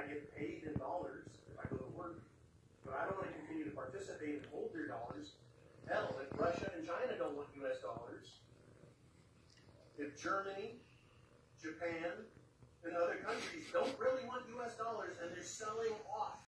I get paid in dollars if I go to work, but I don't want to continue to participate and hold their dollars. Hell, if Russia and China don't want US dollars, if Germany, Japan, and other countries don't really want US dollars and they're selling off